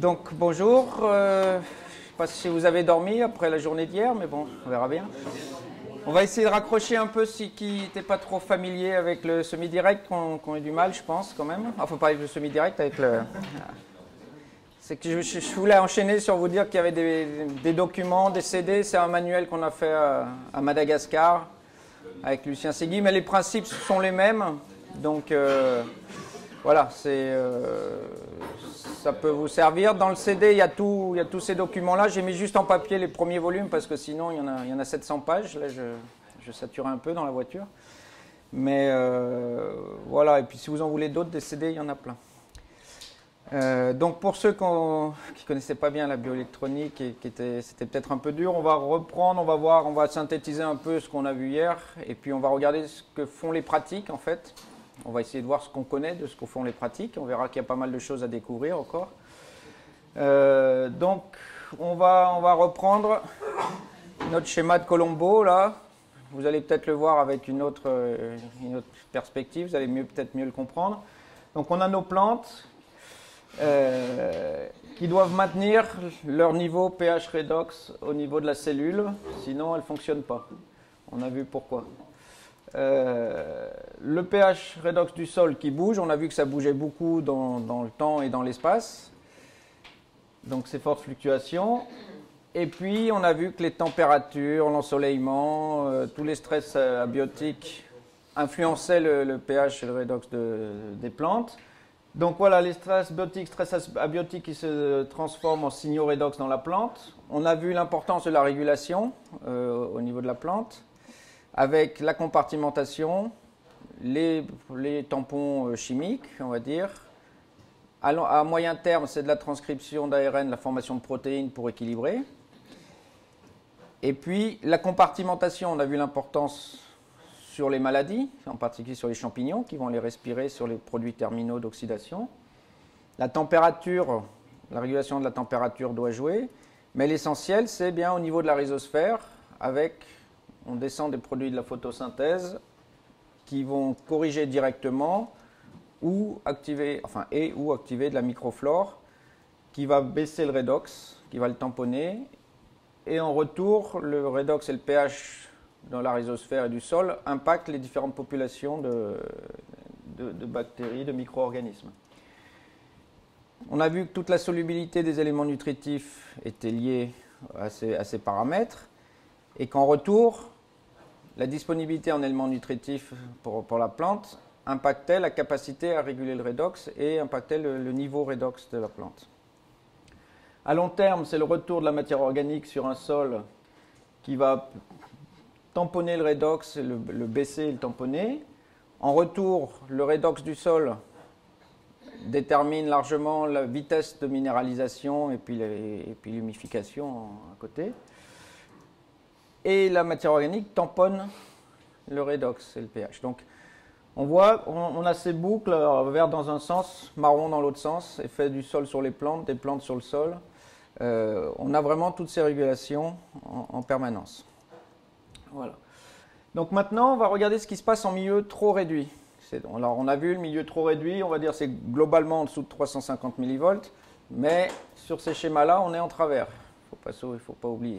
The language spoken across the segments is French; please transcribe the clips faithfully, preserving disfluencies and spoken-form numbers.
Donc bonjour, euh, je ne sais pas si vous avez dormi après la journée d'hier, mais bon, on verra bien. On va essayer de raccrocher un peu ceux qui n'étaient pas trop familiers avec le semi-direct, qu'on qu eu du mal, je pense, quand même. Enfin, pas avec le semi-direct, avec le... C'est que je, je, je voulais enchaîner sur vous dire qu'il y avait des, des documents, des C D, c'est un manuel qu'on a fait à, à Madagascar avec Lucien Segui, mais les principes sont les mêmes, donc euh, voilà, c'est... Euh, ça peut vous servir. Dans le C D, il y a, tout, il y a tous ces documents-là. J'ai mis juste en papier les premiers volumes parce que sinon, il y en a, il y en a sept cents pages. Là, je, je saturais un peu dans la voiture. Mais euh, voilà. Et puis, si vous en voulez d'autres, des C D, il y en a plein. Euh, donc, pour ceux qui ne connaissaient pas bien la bioélectronique et qui étaient, c'était peut-être un peu dur, on va reprendre, on va voir, on va synthétiser un peu ce qu'on a vu hier. Et puis, on va regarder ce que font les pratiques, en fait. On va essayer de voir ce qu'on connaît de ce que font les pratiques. On verra qu'il y a pas mal de choses à découvrir encore. Euh, donc, on va, on va reprendre notre schéma de Colombo, là. Vous allez peut-être le voir avec une autre, une autre perspective. Vous allez mieux, peut-être mieux le comprendre. Donc, on a nos plantes euh, qui doivent maintenir leur niveau pH redox au niveau de la cellule. Sinon, elles ne fonctionnent pas. On a vu pourquoi. Euh, le pH redox du sol qui bouge, on a vu que ça bougeait beaucoup dans, dans le temps et dans l'espace, donc ces fortes fluctuations. Et puis on a vu que les températures, l'ensoleillement, euh, tous les stress abiotiques influençaient le, le pH et le redox de, des plantes. Donc voilà, les stress biotiques, stress abiotiques qui se transforment en signaux redox dans la plante. On a vu l'importance de la régulation euh, au niveau de la plante, avec la compartimentation, les, les tampons chimiques, on va dire. À, à moyen terme, c'est de la transcription d'A R N, la formation de protéines pour équilibrer. Et puis, la compartimentation, on a vu l'importance sur les maladies, en particulier sur les champignons, qui vont les respirer sur les produits terminaux d'oxydation. La température, la régulation de la température doit jouer, mais l'essentiel, c'est bien au niveau de la rhizosphère, avec... on descend des produits de la photosynthèse qui vont corriger directement ou activer, enfin, et ou activer de la microflore qui va baisser le redox, qui va le tamponner. Et en retour, le redox et le pH dans la rhizosphère et du sol impactent les différentes populations de, de, de bactéries, de micro-organismes. On a vu que toute la solubilité des éléments nutritifs était liée à ces, à ces paramètres. Et qu'en retour, la disponibilité en éléments nutritifs pour, pour la plante impactait la capacité à réguler le redox et impactait le, le niveau redox de la plante. À long terme, c'est le retour de la matière organique sur un sol qui va tamponner le redox, le, le baisser et le tamponner. En retour, le redox du sol détermine largement la vitesse de minéralisation et puis l'humification à côté. Et la matière organique tamponne le redox et le pH. Donc, on voit, on, on a ces boucles, vert dans un sens, marron dans l'autre sens, effet du sol sur les plantes, des plantes sur le sol. Euh, on a vraiment toutes ces régulations en, en permanence. Voilà. Donc maintenant, on va regarder ce qui se passe en milieu trop réduit. Alors, on a vu le milieu trop réduit, on va dire c'est globalement en dessous de trois cent cinquante millivolts, mais sur ces schémas-là, on est en travers. Il ne faut pas oublier.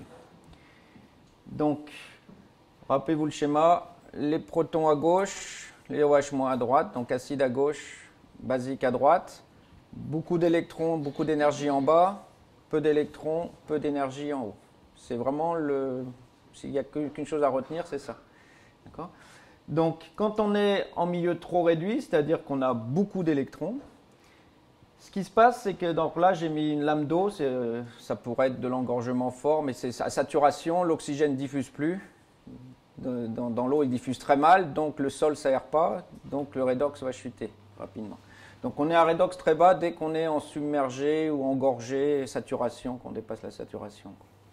Donc, rappelez-vous le schéma, les protons à gauche, les OH- à droite, donc acide à gauche, basique à droite, beaucoup d'électrons, beaucoup d'énergie en bas, peu d'électrons, peu d'énergie en haut. C'est vraiment le... S'il n'y a qu'une chose à retenir, c'est ça. D'accord ? Donc, quand on est en milieu trop réduit, c'est-à-dire qu'on a beaucoup d'électrons, ce qui se passe, c'est que donc là, j'ai mis une lame d'eau, ça pourrait être de l'engorgement fort, mais c'est à saturation, l'oxygène ne diffuse plus. Dans, dans l'eau, il diffuse très mal, donc le sol ne s'aère pas, donc le redox va chuter rapidement. Donc on est à redox très bas dès qu'on est en submergé ou engorgé, saturation, qu'on dépasse la saturation.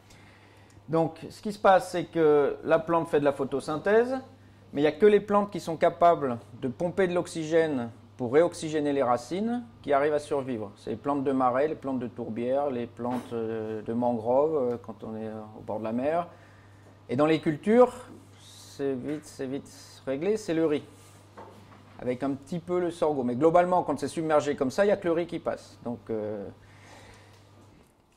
Donc ce qui se passe, c'est que la plante fait de la photosynthèse, mais il n'y a que les plantes qui sont capables de pomper de l'oxygène pour réoxygéner les racines qui arrivent à survivre. C'est les plantes de marais, les plantes de tourbière, les plantes de mangrove quand on est au bord de la mer. Et dans les cultures, c'est vite, c'est vite réglé, c'est le riz. avec un petit peu le sorgho. Mais globalement, quand c'est submergé comme ça, il n'y a que le riz qui passe. Donc, euh,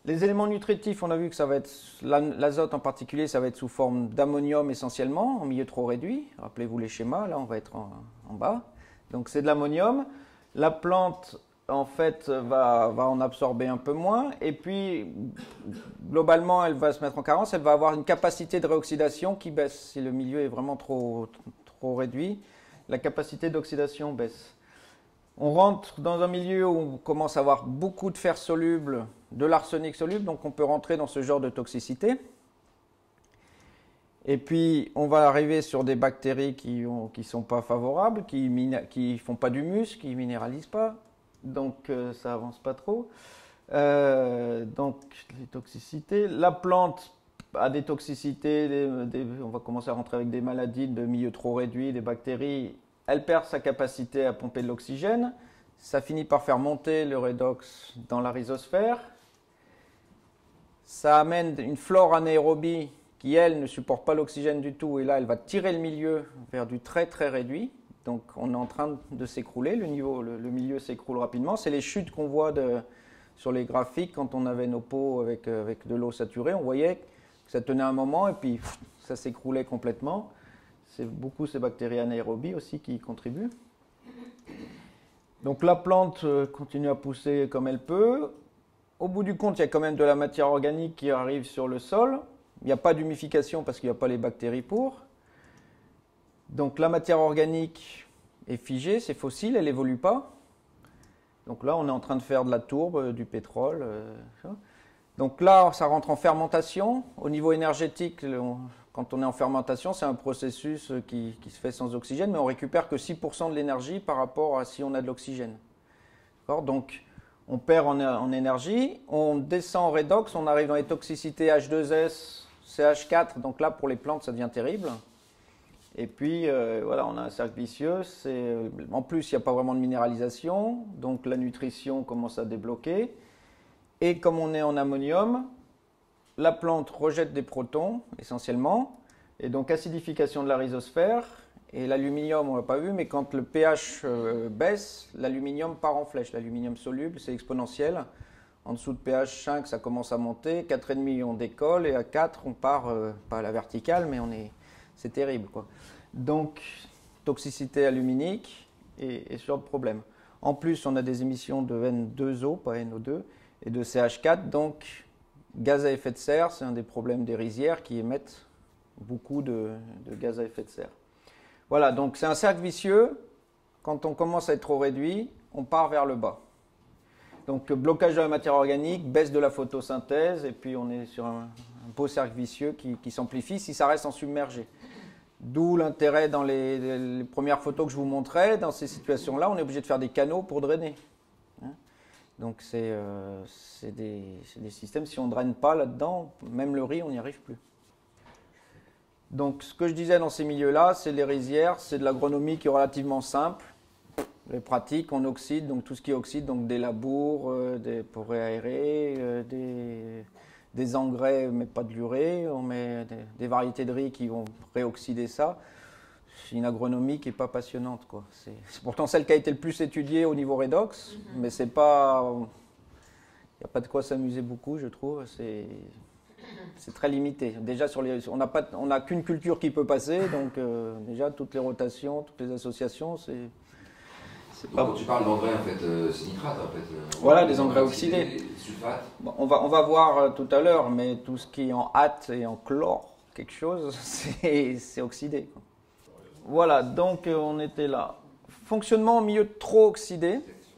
Les éléments nutritifs, on a vu que ça va être, l'azote en particulier, ça va être sous forme d'ammonium essentiellement, en milieu trop réduit. Rappelez-vous les schémas, là on va être en, en bas. Donc c'est de l'ammonium. La plante, en fait, va, va en absorber un peu moins. Et puis, globalement, elle va se mettre en carence. Elle va avoir une capacité de réoxydation qui baisse. Si le milieu est vraiment trop, trop réduit, la capacité d'oxydation baisse. On rentre dans un milieu où on commence à avoir beaucoup de fer soluble, de l'arsenic soluble, donc on peut rentrer dans ce genre de toxicité. Et puis, on va arriver sur des bactéries qui ne sont pas favorables, qui ne font pas d'humus, qui ne minéralisent pas, donc euh, ça avance pas trop. Euh, donc, les toxicités. La plante a des toxicités, des, des, on va commencer à rentrer avec des maladies de milieu trop réduit, des bactéries. Elle perd sa capacité à pomper de l'oxygène. Ça finit par faire monter le redox dans la rhizosphère. Ça amène une flore anaérobie qui, elle, ne supporte pas l'oxygène du tout. Et là, elle va tirer le milieu vers du très, très réduit. Donc, on est en train de s'écrouler. Le, niveau, le, le milieu s'écroule rapidement. C'est les chutes qu'on voit de, sur les graphiques quand on avait nos pots avec, avec de l'eau saturée. On voyait que ça tenait un moment et puis pff, ça s'écroulait complètement. C'est beaucoup ces bactéries anaérobies aussi qui y contribuent. Donc la plante continue à pousser comme elle peut. Au bout du compte, il y a quand même de la matière organique qui arrive sur le sol. Il n'y a pas d'humification parce qu'il n'y a pas les bactéries pour. Donc la matière organique est figée, c'est fossile, elle n'évolue pas. Donc là, on est en train de faire de la tourbe, du pétrole. Euh, Donc là, ça rentre en fermentation. Au niveau énergétique, on, quand on est en fermentation, c'est un processus qui, qui se fait sans oxygène, mais on récupère que six pour cent de l'énergie par rapport à si on a de l'oxygène. Donc, on perd en, en énergie, on descend en redox, on arrive dans les toxicités H deux S, C H quatre, donc là, pour les plantes, ça devient terrible. Et puis, euh, voilà, on a un cercle vicieux. En plus, il n'y a pas vraiment de minéralisation, donc la nutrition commence à débloquer. Et comme on est en ammonium, la plante rejette des protons, essentiellement, et donc acidification de la rhizosphère. Et l'aluminium, on ne l'a pas vu, mais quand le pH euh, baisse, l'aluminium part en flèche. L'aluminium soluble, c'est exponentiel. En dessous de pH cinq, ça commence à monter. quatre virgule cinq, on décolle. Et à quatre, on part, euh, pas à la verticale, mais on est, c'est terrible, quoi. Donc, toxicité aluminique et, et ce genre de problème. En plus, on a des émissions de N deux O, pas N O deux, et de C H quatre. Donc, gaz à effet de serre, c'est un des problèmes des rizières qui émettent beaucoup de, de gaz à effet de serre. Voilà, donc c'est un cercle vicieux. Quand on commence à être trop réduit, on part vers le bas. Donc blocage de la matière organique, baisse de la photosynthèse, et puis on est sur un, un beau cercle vicieux qui, qui s'amplifie si ça reste en submergé. D'où l'intérêt dans les, les premières photos que je vous montrais, dans ces situations-là, on est obligé de faire des canaux pour drainer. Hein, donc c'est euh, des, des systèmes, si on ne draine pas là-dedans, même le riz, on n'y arrive plus. Donc, ce que je disais dans ces milieux-là, c'est les rizières, c'est de l'agronomie qui est relativement simple. Les pratiques, on oxyde, donc tout ce qui est oxyde, donc des labours, euh, des, pour réaérer, euh, des, des engrais, mais pas de l'urée, on met des, des variétés de riz qui vont réoxyder ça. C'est une agronomie qui n'est pas passionnante, quoi. C'est pourtant celle qui a été le plus étudiée au niveau redox, mm-hmm. mais c'est pas... Il n'y a pas de quoi s'amuser beaucoup, je trouve. C'est... C'est très limité. Déjà, sur les, on n'a pas, on n'a qu'une culture qui peut passer, donc euh, déjà toutes les rotations, toutes les associations, c'est. Pas... Quand tu parles d'engrais, en fait, euh, c'est nitrate, en fait. On voilà, des engrais oxydés. Sulfate. Bon, on va, on va voir euh, tout à l'heure, mais tout ce qui est en hâte et en chlore, quelque chose, c'est oxydé, quoi. Voilà, donc euh, on était là. Fonctionnement en milieu trop oxydé.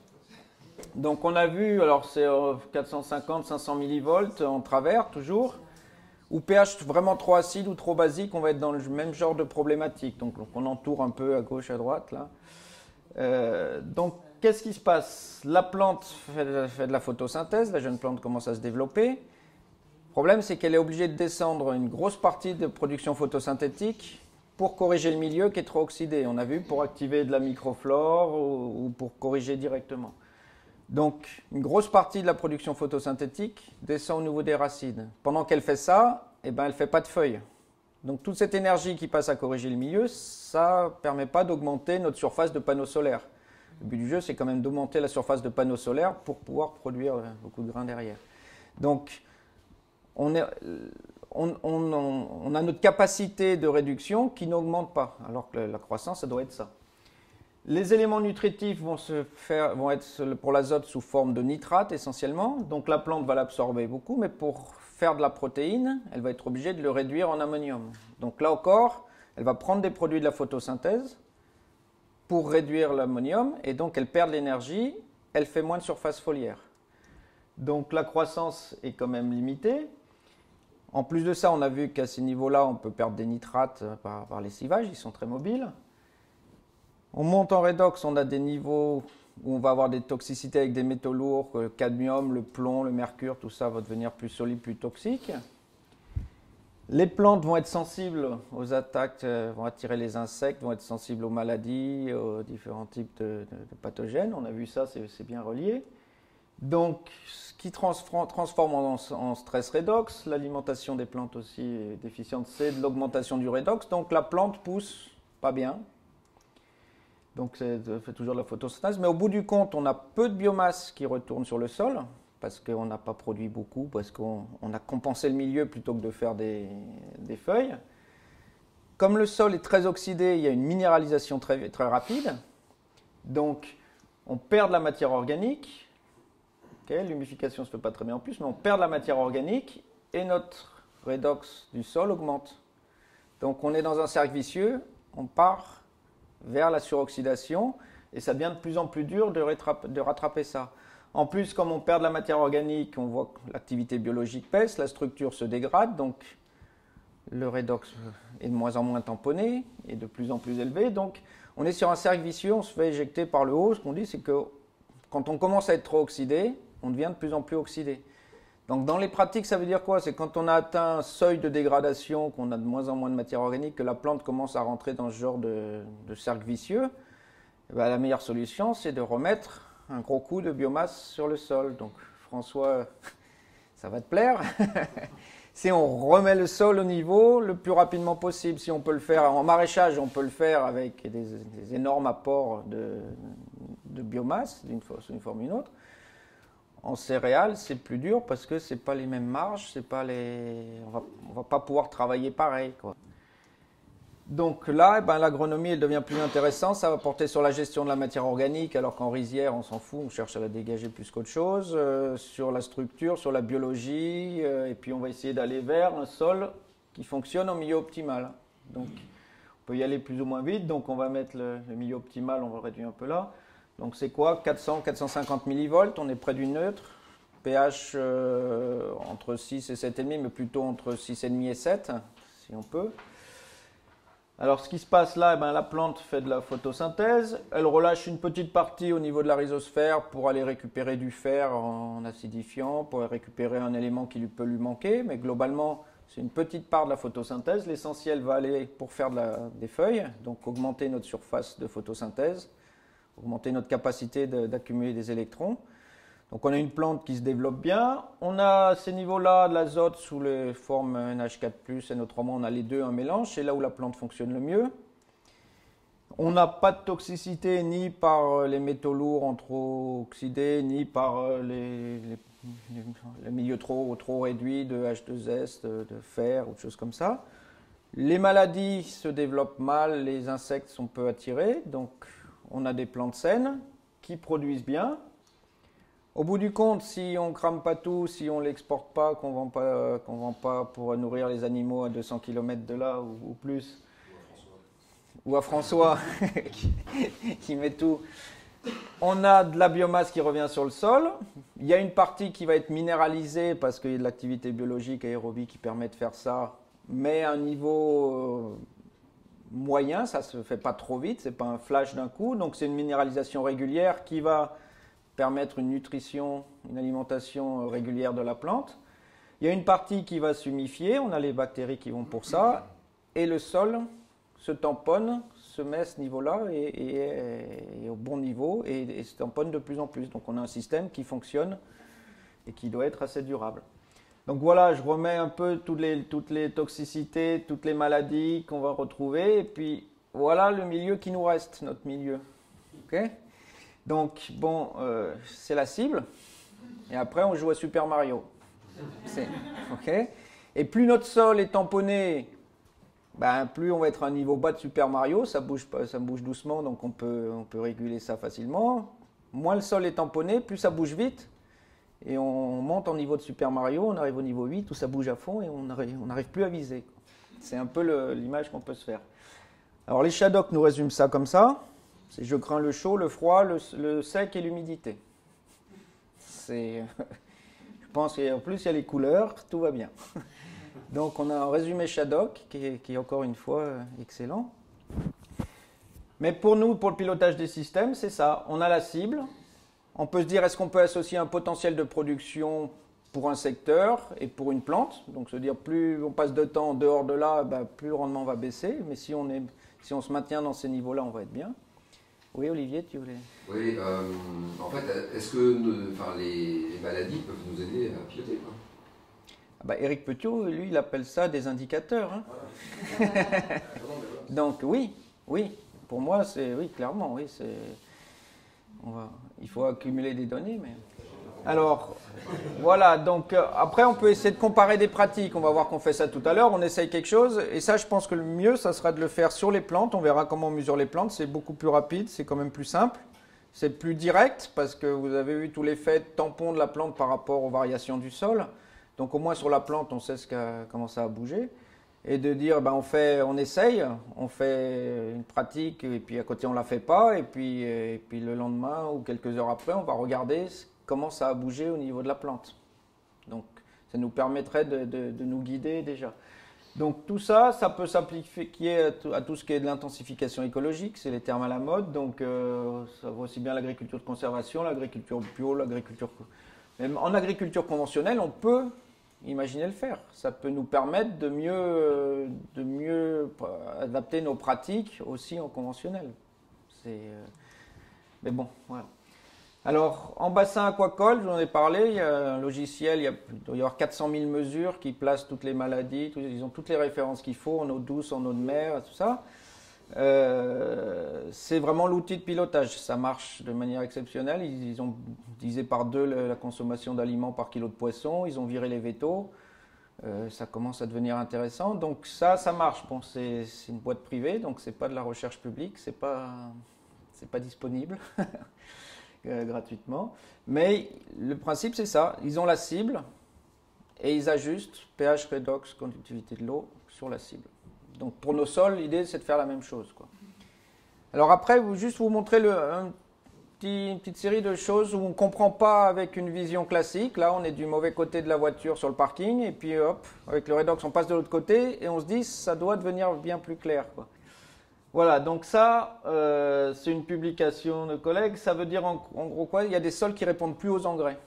Donc on a vu, alors c'est quatre cent cinquante à cinq cents millivolts en travers toujours, ou pH vraiment trop acide ou trop basique, on va être dans le même genre de problématique. Donc, donc on entoure un peu à gauche, à droite là. Euh, donc qu'est-ce qui se passe? La plante fait, fait de la photosynthèse, la jeune plante commence à se développer. Le problème c'est qu'elle est obligée de descendre une grosse partie de production photosynthétique pour corriger le milieu qui est trop oxydé. On a vu pour activer de la microflore ou, ou pour corriger directement. Donc, une grosse partie de la production photosynthétique descend au niveau des racines. Pendant qu'elle fait ça, eh ben, elle ne fait pas de feuilles. Donc, toute cette énergie qui passe à corriger le milieu, ça ne permet pas d'augmenter notre surface de panneaux solaires. Le but du jeu, c'est quand même d'augmenter la surface de panneaux solaires pour pouvoir produire beaucoup de grains derrière. Donc, on, est, on, on, on a notre capacité de réduction qui n'augmente pas, alors que la croissance, ça doit être ça. Les éléments nutritifs vont, se faire, vont être pour l'azote sous forme de nitrate essentiellement. Donc la plante va l'absorber beaucoup, mais pour faire de la protéine, elle va être obligée de le réduire en ammonium. Donc là encore, elle va prendre des produits de la photosynthèse pour réduire l'ammonium, et donc elle perd de l'énergie, elle fait moins de surface foliaire. Donc la croissance est quand même limitée. En plus de ça, on a vu qu'à ces niveaux-là, on peut perdre des nitrates par, par lessivage, ils sont très mobiles. On monte en redox, on a des niveaux où on va avoir des toxicités avec des métaux lourds, le cadmium, le plomb, le mercure, tout ça va devenir plus solide, plus toxique. Les plantes vont être sensibles aux attaques, vont attirer les insectes, vont être sensibles aux maladies, aux différents types de, de, de pathogènes. On a vu ça, c'est bien relié. Donc, ce qui transforme, transforme en, en stress redox, l'alimentation des plantes aussi est déficiente, c'est de l'augmentation du redox. Donc, la plante pousse pas bien. Donc, ça fait toujours de la photosynthèse. Mais au bout du compte, on a peu de biomasse qui retourne sur le sol, parce qu'on n'a pas produit beaucoup, parce qu'on a compensé le milieu plutôt que de faire des, des feuilles. Comme le sol est très oxydé, il y a une minéralisation très, très rapide. Donc, on perd de la matière organique. Okay, l'humidification ne se fait pas très bien en plus, mais on perd de la matière organique et notre redox du sol augmente. Donc, on est dans un cercle vicieux, on part vers la suroxydation, et ça devient de plus en plus dur de, de rattraper ça. En plus, comme on perd de la matière organique, on voit que l'activité biologique baisse, la structure se dégrade, donc le redox est de moins en moins tamponné et de plus en plus élevé. Donc, on est sur un cercle vicieux, on se fait éjecter par le haut. Ce qu'on dit, c'est que quand on commence à être trop oxydé, on devient de plus en plus oxydé. Donc, dans les pratiques, ça veut dire quoi? C'est quand on a atteint un seuil de dégradation, qu'on a de moins en moins de matière organique, que la plante commence à rentrer dans ce genre de, de cercle vicieux. Et bien, la meilleure solution, c'est de remettre un gros coup de biomasse sur le sol. Donc, François, ça va te plaire. Si on remet le sol au niveau le plus rapidement possible, si on peut le faire en maraîchage, on peut le faire avec des, des énormes apports de, de biomasse, d'une forme ou d'une autre. En céréales, c'est plus dur parce que c'est pas les mêmes marges, c'est pas les, on va, on va pas pouvoir travailler pareil, quoi. Donc là, eh ben, l'agronomie elle devient plus intéressante, ça va porter sur la gestion de la matière organique, alors qu'en rizière, on s'en fout, on cherche à la dégager plus qu'autre chose, euh, sur la structure, sur la biologie, euh, et puis on va essayer d'aller vers un sol qui fonctionne en milieu optimal. Donc on peut y aller plus ou moins vite, donc on va mettre le, le milieu optimal, on va le réduire un peu là. Donc c'est quoi? quatre cents à quatre cent cinquante millivolts, on est près du neutre, pH euh, entre six et sept virgule cinq, mais plutôt entre six virgule cinq et sept, si on peut. Alors ce qui se passe là, eh ben, la plante fait de la photosynthèse, elle relâche une petite partie au niveau de la rhizosphère pour aller récupérer du fer en acidifiant, pour récupérer un élément qui lui peut lui manquer, mais globalement c'est une petite part de la photosynthèse. L'essentiel va aller pour faire de la, des feuilles, donc augmenter notre surface de photosynthèse, augmenter notre capacité d'accumuler des électrons. Donc on a une plante qui se développe bien. On a à ces niveaux-là de l'azote sous les formes N H quatre plus, N O trois-, on a les deux, un mélange. C'est là où la plante fonctionne le mieux. On n'a pas de toxicité ni par les métaux lourds en trop oxydés, ni par les, les, les milieux trop, trop réduits de H deux S, de, de fer ou de choses comme ça. Les maladies se développent mal, les insectes sont peu attirés. Donc on a des plantes saines qui produisent bien. Au bout du compte, si on ne crame pas tout, si on ne l'exporte pas, qu'on ne vend pas, qu'on vend pas pour nourrir les animaux à deux cents kilomètres de là ou, ou plus, ou à François qui, qui met tout, on a de la biomasse qui revient sur le sol. Il y a une partie qui va être minéralisée parce qu'il y a de l'activité biologique aérobie qui permet de faire ça, mais à un niveau moyen, ça ne se fait pas trop vite, ce n'est pas un flash d'un coup, donc c'est une minéralisation régulière qui va permettre une nutrition, une alimentation régulière de la plante. Il y a une partie qui va s'humifier, on a les bactéries qui vont pour ça, et le sol se tamponne, se met à ce niveau-là et, et, et au bon niveau et, et se tamponne de plus en plus. Donc on a un système qui fonctionne et qui doit être assez durable. Donc voilà, je remets un peu toutes les, toutes les toxicités, toutes les maladies qu'on va retrouver, et puis voilà le milieu qui nous reste, notre milieu. Okay ? Donc, bon, euh, c'est la cible. Et après, on joue à Super Mario. Okay. Et plus notre sol est tamponné, ben, plus on va être à un niveau bas de Super Mario, ça bouge, ça bouge doucement, donc on peut, on peut réguler ça facilement. Moins le sol est tamponné, plus ça bouge vite. Et on monte en niveau de Super Mario, on arrive au niveau huit où ça bouge à fond et on n'arrive plus à viser. C'est un peu l'image qu'on peut se faire. Alors les Shadok nous résument ça comme ça. C'est je crains le chaud, le froid, le, le sec et l'humidité. C'est... Je pense qu'en plus il y a les couleurs, tout va bien. Donc on a un résumé Shadok qui est, qui est encore une fois excellent. Mais pour nous, pour le pilotage des systèmes, c'est ça. On a la cible. On peut se dire, est-ce qu'on peut associer un potentiel de production pour un secteur et pour une plante? Donc se dire, plus on passe de temps en dehors de là, bah, plus le rendement va baisser. Mais si on, est, si on se maintient dans ces niveaux-là, on va être bien. Oui, Olivier, tu voulais... Oui, euh, en fait, est-ce que nous, enfin, les, les maladies peuvent nous aider à piloter, quoi? Ah bah, Éric Petiot, lui, il appelle ça des indicateurs. Hein. Voilà. Donc oui, oui. Pour moi, c'est oui, clairement, oui, c'est... On va, il faut accumuler des données, mais... Alors, voilà, donc euh, après on peut essayer de comparer des pratiques, on va voir qu'on fait ça tout à l'heure, on essaye quelque chose, et ça je pense que le mieux, ça sera de le faire sur les plantes, on verra comment on mesure les plantes, c'est beaucoup plus rapide, c'est quand même plus simple, c'est plus direct, parce que vous avez eu tout l'effet de tampon de la plante par rapport aux variations du sol, donc au moins sur la plante, on sait ce qu'a, comment ça a bougé. Et de dire, ben on, fait, on essaye, on fait une pratique, et puis à côté on ne la fait pas, et puis, et puis le lendemain ou quelques heures après, on va regarder comment ça a bougé au niveau de la plante. Donc ça nous permettrait de, de, de nous guider déjà. Donc tout ça, ça peut s'appliquer à, à tout ce qui est de l'intensification écologique, c'est les termes à la mode, donc euh, ça va aussi bien l'agriculture de conservation, l'agriculture bio, l'agriculture... Même en agriculture conventionnelle, on peut... Imaginez le faire. Ça peut nous permettre de mieux, de mieux adapter nos pratiques aussi en conventionnel. C'est, mais bon, voilà. Alors, en bassin aquacole, je vous en ai parlé, il y a un logiciel, il, y a, il doit y avoir quatre cent mille mesures qui placent toutes les maladies, tout, ils ont toutes les références qu'il faut, en eau douce, en eau de mer, tout ça. Euh, c'est vraiment l'outil de pilotage, ça marche de manière exceptionnelle. Ils, ils ont divisé par deux la, la consommation d'aliments par kilo de poisson, ils ont viré les vétos, euh, ça commence à devenir intéressant. Donc ça, ça marche. Bon, c'est une boîte privée, donc c'est pas de la recherche publique, c'est pas, c'est pas disponible euh, gratuitement. Mais le principe c'est ça, ils ont la cible et ils ajustent pH, redox, conductivité de l'eau sur la cible. Donc pour nos sols, l'idée c'est de faire la même chose, quoi. Alors après, vous, juste vous montrer le, un petit, une petite série de choses où on ne comprend pas avec une vision classique. Là, on est du mauvais côté de la voiture sur le parking, et puis hop, avec le redox, on passe de l'autre côté, et on se dit ça doit devenir bien plus clair, quoi. Voilà, donc ça, euh, c'est une publication de collègues. Ça veut dire en, en gros quoi? Il y a des sols qui répondent plus aux engrais.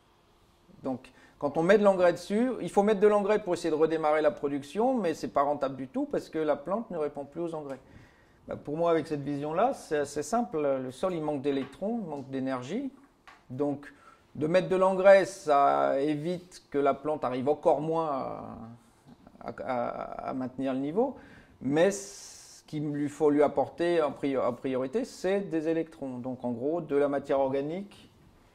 Donc quand on met de l'engrais dessus, il faut mettre de l'engrais pour essayer de redémarrer la production, mais ce n'est pas rentable du tout parce que la plante ne répond plus aux engrais. Bah pour moi, avec cette vision-là, c'est assez simple. Le sol, il manque d'électrons, il manque d'énergie. Donc, de mettre de l'engrais, ça évite que la plante arrive encore moins à, à, à maintenir le niveau. Mais ce qu'il lui faut lui apporter en priorité, c'est des électrons. Donc, en gros, de la matière organique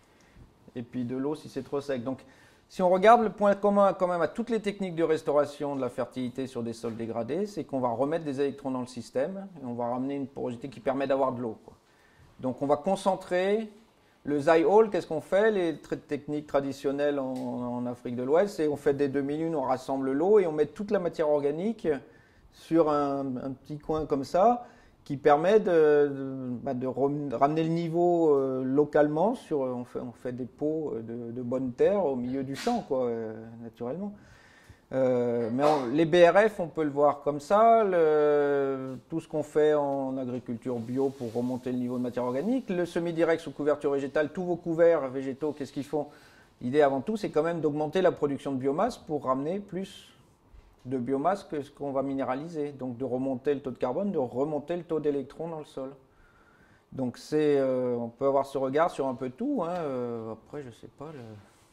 et puis de l'eau si c'est trop sec. Donc, si on regarde le point commun quand même à toutes les techniques de restauration de la fertilité sur des sols dégradés, c'est qu'on va remettre des électrons dans le système et on va ramener une porosité qui permet d'avoir de l'eau, quoi. Donc on va concentrer le Zy-Hole. Qu'est-ce qu'on fait? Les techniques traditionnelles en, en Afrique de l'Ouest, c'est on fait des demi-lunes, on rassemble l'eau et on met toute la matière organique sur un, un petit coin comme ça, qui permet de, de, de ramener le niveau euh, localement. Sur, on, fait, on fait des pots de, de bonne terre au milieu du champ, quoi, euh, naturellement. Euh, mais on, les B R F, on peut le voir comme ça. Le, tout ce qu'on fait en agriculture bio pour remonter le niveau de matière organique. Le semi-direct sous couverture végétale, tous vos couverts végétaux, qu'est-ce qu'ils font? L'idée avant tout, c'est quand même d'augmenter la production de biomasse pour ramener plus de biomasse que ce qu'on va minéraliser, donc de remonter le taux de carbone, de remonter le taux d'électrons dans le sol. Donc c'est, euh, on peut avoir ce regard sur un peu tout, hein. euh, après je sais pas, le...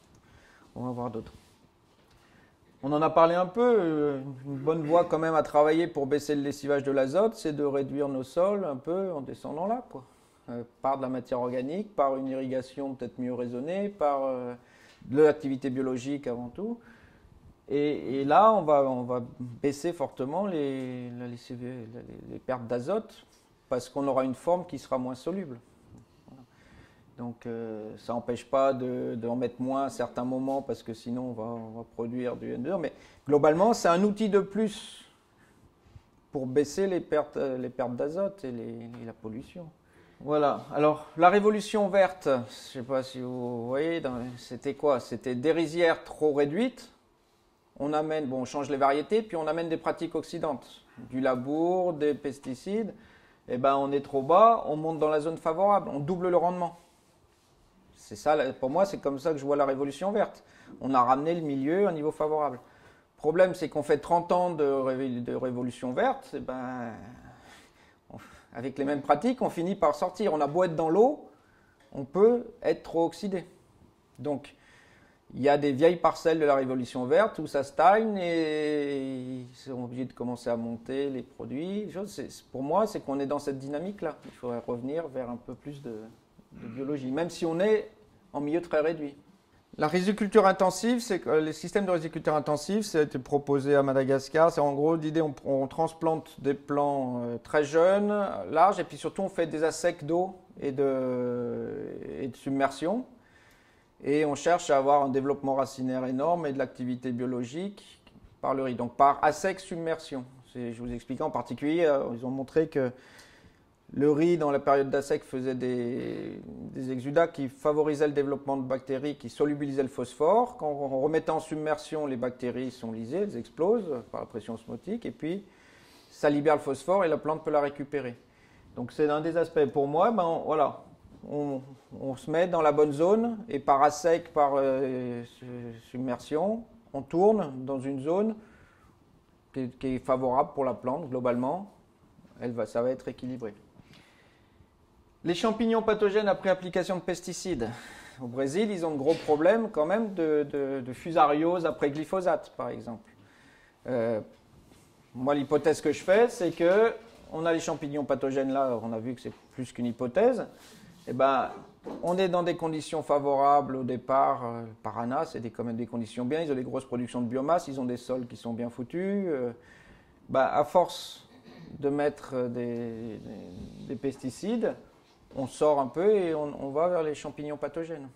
on va voir d'autres. On en a parlé un peu, euh, une bonne voie quand même à travailler pour baisser le lessivage de l'azote, c'est de réduire nos sols un peu en descendant là, quoi. Euh, par de la matière organique, par une irrigation peut-être mieux raisonnée, par... Euh, de l'activité biologique avant tout. Et, et là, on va, on va baisser fortement les, les, les, les pertes d'azote parce qu'on aura une forme qui sera moins soluble. Donc euh, ça n'empêche pas de, de en mettre moins à certains moments parce que sinon on va, on va produire du N deux O. Mais globalement, c'est un outil de plus pour baisser les pertes, les pertes d'azote et, les, et la pollution. Voilà, alors la révolution verte, je ne sais pas si vous voyez, c'était quoi? C'était des rizières trop réduites, on amène, bon, on change les variétés, puis on amène des pratiques oxydantes, du labour, des pesticides, et ben on est trop bas, on monte dans la zone favorable, on double le rendement. C'est ça, pour moi, c'est comme ça que je vois la révolution verte. On a ramené le milieu à un niveau favorable. Le problème, c'est qu'on fait trente ans de, ré, de révolution verte, et ben... On, avec les mêmes pratiques, on finit par sortir. On a beau être dans l'eau, on peut être trop oxydé. Donc, il y a des vieilles parcelles de la révolution verte où ça stagne et ils sont obligés de commencer à monter les produits. Pour moi, c'est qu'on est dans cette dynamique-là. Il faudrait revenir vers un peu plus de, de biologie, même si on est en milieu très réduit. La riziculture intensive, c'est que les systèmes de riziculture intensive, ça a été proposé à Madagascar. C'est en gros l'idée, on, on transplante des plants euh, très jeunes, larges, et puis surtout on fait des assecs d'eau et de, et de submersion. Et on cherche à avoir un développement racinaire énorme et de l'activité biologique par le riz. Donc par assec submersion. Je vous explique en particulier, euh, ils ont montré que le riz, dans la période d'assec, faisait des, des exudats qui favorisaient le développement de bactéries qui solubilisaient le phosphore. Quand on remettait en submersion, les bactéries sont lysées, elles explosent par la pression osmotique, et puis ça libère le phosphore et la plante peut la récupérer. Donc c'est un des aspects. Pour moi, ben, on, voilà, on, on se met dans la bonne zone, et par assec, par euh, submersion, on tourne dans une zone qui est, qui est favorable pour la plante, globalement. Elle va, ça va être équilibré. Les champignons pathogènes après application de pesticides. Au Brésil, ils ont de gros problèmes quand même de, de, de fusariose après glyphosate, par exemple. Euh, moi, l'hypothèse que je fais, c'est que on a les champignons pathogènes là, on a vu que c'est plus qu'une hypothèse. Et ben, on est dans des conditions favorables au départ. Euh, Paraná, c'est des, quand même des conditions bien. Ils ont des grosses productions de biomasse, ils ont des sols qui sont bien foutus. Euh, ben, à force de mettre des, des, des pesticides, on sort un peu et on, on va vers les champignons pathogènes.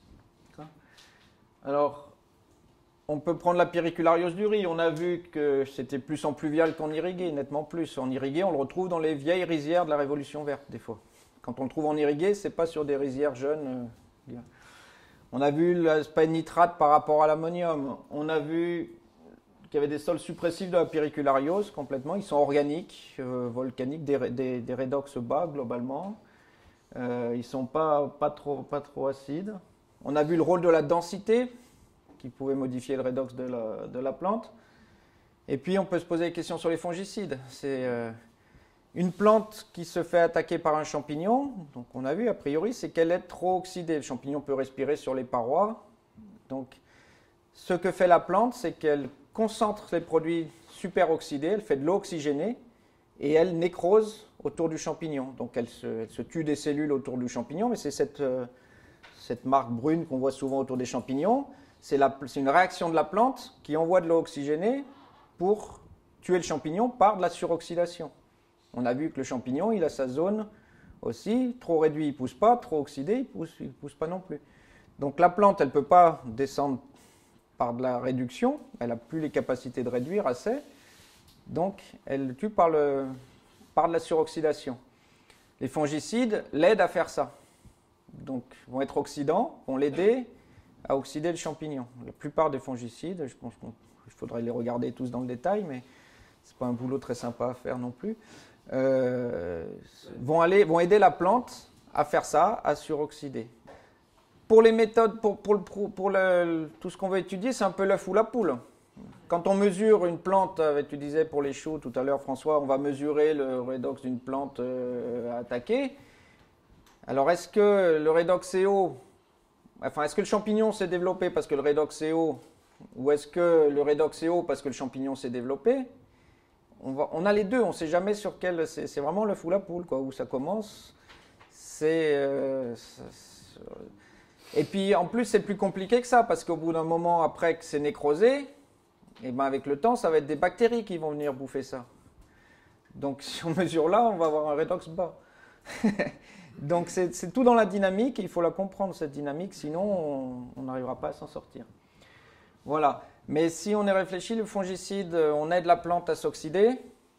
Alors, on peut prendre la périculariose du riz. On a vu que c'était plus en pluvial qu'en irrigué, nettement plus. En irrigué, on le retrouve dans les vieilles rizières de la Révolution verte, des fois. Quand on le trouve en irrigué, ce n'est pas sur des rizières jeunes. On a vu l'aspect nitrate par rapport à l'ammonium. On a vu qu'il y avait des sols suppressifs de la périculariose complètement. Ils sont organiques, euh, volcaniques, des, des, des redox bas globalement. Euh, ils ne sont pas, pas, trop, pas trop acides. On a vu le rôle de la densité qui pouvait modifier le redox de la, de la plante. Et puis on peut se poser des questions sur les fongicides. C'est euh, une plante qui se fait attaquer par un champignon. Donc on a vu a priori c'est qu'elle est trop oxydée. Le champignon peut respirer sur les parois. Donc ce que fait la plante, c'est qu'elle concentre les produits super oxydés, elle fait de l'eau oxygénée et elle nécrose autour du champignon. Donc elle se, elle se tue des cellules autour du champignon, mais c'est cette, euh, cette marque brune qu'on voit souvent autour des champignons. C'est une réaction de la plante qui envoie de l'eau oxygénée pour tuer le champignon par de la suroxydation. On a vu que le champignon, il a sa zone aussi, trop réduit, il ne pousse pas, trop oxydé, il ne pousse, il pousse pas non plus. Donc la plante, elle ne peut pas descendre par de la réduction, elle n'a plus les capacités de réduire assez, donc elle le tue par, le, par de la suroxydation. Les fongicides l'aident à faire ça. Donc vont être oxydants, vont l'aider à oxyder le champignon. La plupart des fongicides, je pense qu'il faudrait les regarder tous dans le détail, mais ce n'est pas un boulot très sympa à faire non plus, euh, vont, aller, vont aider la plante à faire ça, à suroxyder. Pour les méthodes, pour, pour, pour, pour le, tout ce qu'on veut étudier, c'est un peu l'œuf ou la poule. Quand on mesure une plante, tu disais pour les choux tout à l'heure François, on va mesurer le redox d'une plante euh, attaquée. Alors est-ce que le redox C O, enfin est-ce que le champignon s'est développé parce que le redox C O, ou est-ce que le redox C O parce que le champignon s'est développé? on, va, on a les deux, on ne sait jamais sur quel, c'est vraiment l'œuf ou la poule, quoi, où ça commence. C'est... Euh, Et puis en plus c'est plus compliqué que ça parce qu'au bout d'un moment après que c'est nécrosé, et ben avec le temps ça va être des bactéries qui vont venir bouffer ça. Donc si on mesure là, on va avoir un redox bas. Donc c'est tout dans la dynamique et il faut la comprendre cette dynamique, sinon on n'arrivera pas à s'en sortir. Voilà. Mais si on est réfléchi, le fongicide, on aide la plante à s'oxyder.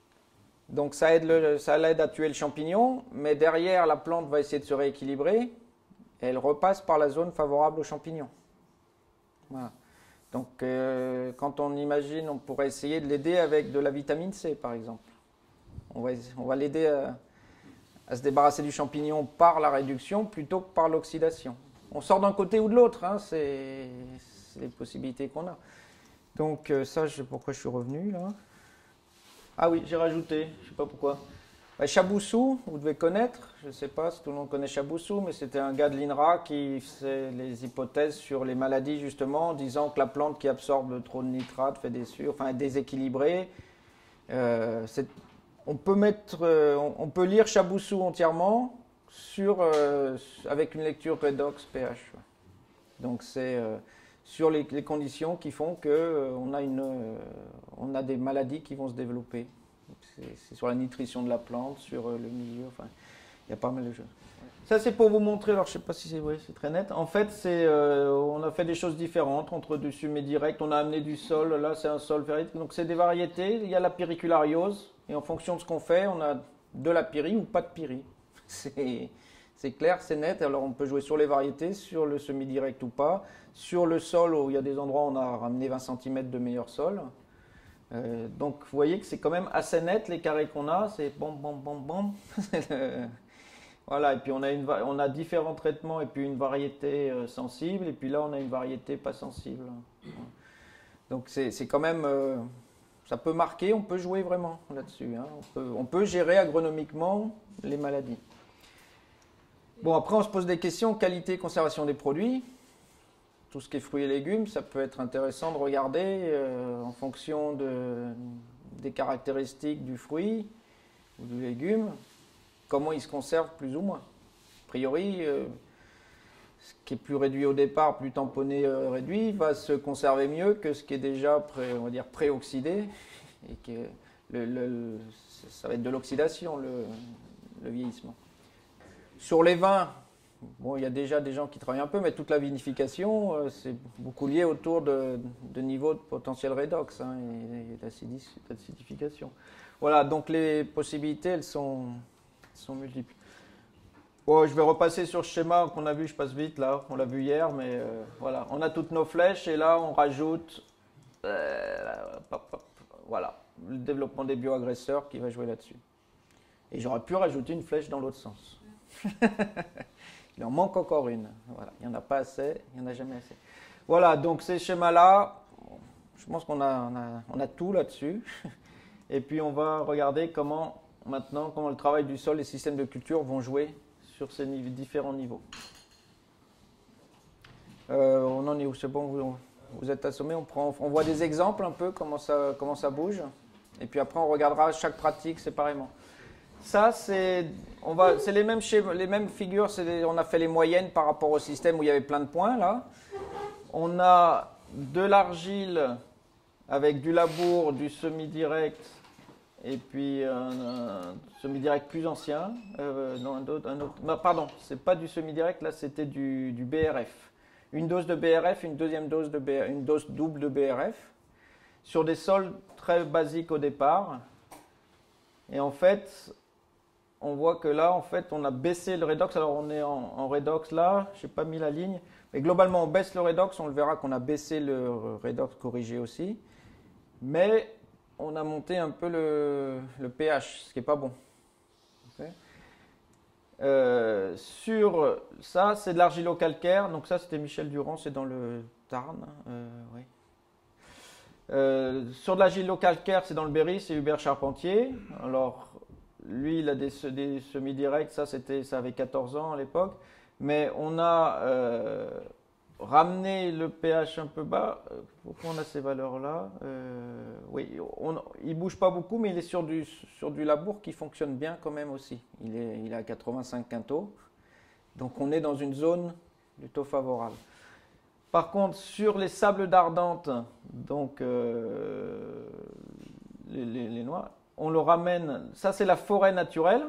Donc ça aide, le, ça l'aide à tuer le champignon, mais derrière la plante va essayer de se rééquilibrer et elle repasse par la zone favorable aux champignons. Voilà. Donc euh, quand on imagine, on pourrait essayer de l'aider avec de la vitamine C par exemple. On va, on va l'aider à, à se débarrasser du champignon par la réduction plutôt que par l'oxydation. On sort d'un côté ou de l'autre, hein, c'est les possibilités qu'on a. Donc euh, ça, je sais pourquoi je suis revenu là. Ah oui, j'ai rajouté, je ne sais pas pourquoi. Bah, Chaboussou, vous devez connaître, je ne sais pas si tout le monde connaît Chaboussou, mais c'était un gars de l'I N R A qui faisait les hypothèses sur les maladies justement, en disant que la plante qui absorbe trop de nitrate fait des sur, enfin est déséquilibrée. Euh, on peut mettre, euh, on, on peut lire Chaboussou entièrement sur, euh, avec une lecture redox pH. Donc c'est euh, sur les, les conditions qui font qu'on euh, a, euh, on a des maladies qui vont se développer. C'est sur la nutrition de la plante, sur euh, le milieu, enfin, il y a pas mal de choses. Ça c'est pour vous montrer, alors je ne sais pas si c'est ouais, très net. En fait, euh, on a fait des choses différentes entre du semi-direct, on a amené du sol, là c'est un sol ferrite, donc c'est des variétés, il y a la périculariose, et en fonction de ce qu'on fait, on a de la pyrie ou pas de pyrie. C'est clair, c'est net, alors on peut jouer sur les variétés, sur le semi-direct ou pas, sur le sol où il y a des endroits où on a ramené vingt centimètres de meilleur sol. Euh, donc vous voyez que c'est quand même assez net les carrés qu'on a, c'est bam bam bam bam. Voilà, et puis on a, une, on a différents traitements et puis une variété euh, sensible, et puis là on a une variété pas sensible. Donc c'est quand même, euh, ça peut marquer, on peut jouer vraiment là-dessus. Hein. On, peut, on peut gérer agronomiquement les maladies. Bon, après on se pose des questions, qualité, conservation des produits. Tout ce qui est fruits et légumes, ça peut être intéressant de regarder euh, en fonction de, des caractéristiques du fruit ou du légume, comment il se conserve plus ou moins. A priori, euh, ce qui est plus réduit au départ, plus tamponné, euh, réduit, va se conserver mieux que ce qui est déjà pré, on va dire pré-oxydé. Et que le, le, le, ça va être de l'oxydation, le, le vieillissement. Sur les vins, bon, il y a déjà des gens qui travaillent un peu, mais toute la vinification, euh, c'est beaucoup lié autour de, de niveaux de potentiel redox hein, et, et d'acidification. Voilà, donc les possibilités, elles sont, sont multiples. Bon, je vais repasser sur ce schéma qu'on a vu, je passe vite là, on l'a vu hier, mais euh, voilà, on a toutes nos flèches et là on rajoute, euh, pop, pop, voilà, le développement des bioagresseurs qui va jouer là-dessus. Et j'aurais pu rajouter une flèche dans l'autre sens. Il en manque encore une. Voilà. Il n'y en a pas assez, il n'y en a jamais assez. Voilà, donc ces schémas-là, je pense qu'on a, on a, on a tout là-dessus. Et puis on va regarder comment maintenant, comment le travail du sol et les systèmes de culture vont jouer sur ces niveaux, différents niveaux. Euh, on en est où? C'est bon, vous, vous êtes assommés, on, prend, on voit des exemples un peu, comment ça, comment ça bouge. Et puis après, on regardera chaque pratique séparément. Ça, c'est les mêmes, les mêmes figures, des, on a fait les moyennes par rapport au système où il y avait plein de points, là. On a de l'argile avec du labour, du semi-direct, et puis un, un semi-direct plus ancien. Euh, non, un autre, un autre, non, pardon, c'est pas du semi-direct, là, c'était du, du B R F. Une dose de B R F, une deuxième dose de B R F, une dose double de B R F, sur des sols très basiques au départ. Et en fait, on voit que là, en fait, on a baissé le redox. Alors, on est en, en redox là, je n'ai pas mis la ligne. Mais globalement, on baisse le redox. On le verra qu'on a baissé le redox corrigé aussi. Mais on a monté un peu le, le pH, ce qui n'est pas bon. Okay. Euh, sur ça, c'est de l'argilo-calcaire. Donc ça, c'était Michel Durand, c'est dans le Tarn. Euh, oui. euh, sur de l'argilo-calcaire, c'est dans le Berry, c'est Hubert Charpentier. Alors, lui, il a des, des semi-directs, ça, c'était, ça avait quatorze ans à l'époque. Mais on a euh, ramené le pH un peu bas. Pourquoi on a ces valeurs-là? euh, Oui, on, il ne bouge pas beaucoup, mais il est sur du, sur du labour qui fonctionne bien quand même aussi. Il est, il est à quatre-vingt-cinq quintaux. Donc on est dans une zone plutôt favorable. Par contre, sur les sables d'Ardente, donc euh, les, les, les noix, on le ramène, ça c'est la forêt naturelle,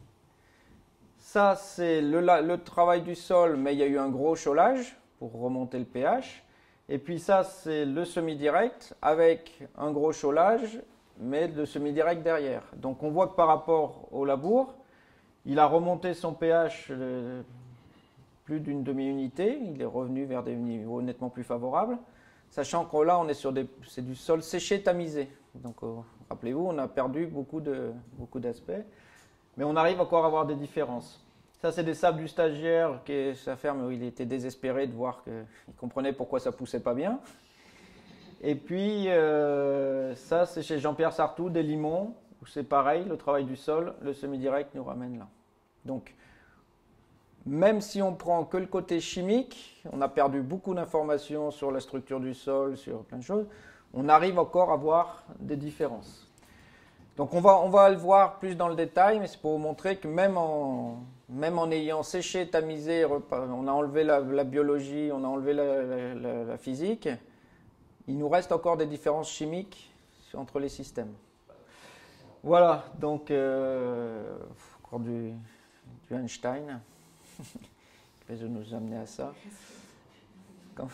ça c'est le, le travail du sol, mais il y a eu un gros chaulage pour remonter le pH, et puis ça c'est le semi-direct avec un gros chaulage, mais le semi-direct derrière. Donc on voit que par rapport au labour, il a remonté son pH euh, plus d'une demi-unité, il est revenu vers des niveaux nettement plus favorables, sachant que là on est sur des, c'est du sol séché tamisé. Donc euh, rappelez-vous, on a perdu beaucoup de, beaucoup d'aspects, mais on arrive encore à avoir des différences. Ça c'est des sables du stagiaire, qui, sa ferme, il était désespéré de voir qu'il comprenait pourquoi ça poussait pas bien. Et puis euh, ça c'est chez Jean-Pierre Sartou, des limons, où c'est pareil, le travail du sol, le semi-direct nous ramène là. Donc même si on prend que le côté chimique, on a perdu beaucoup d'informations sur la structure du sol, sur plein de choses, on arrive encore à voir des différences. Donc on va, on va le voir plus dans le détail, mais c'est pour vous montrer que même en, même en ayant séché, tamisé, on a enlevé la, la biologie, on a enlevé la, la, la, la physique, il nous reste encore des différences chimiques entre les systèmes. Voilà, donc euh, encore du, du Einstein. qui va nous amener à ça. Quand...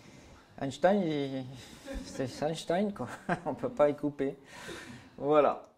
Einstein, il... c'est Einstein, quoi. On ne peut pas y couper. Voilà.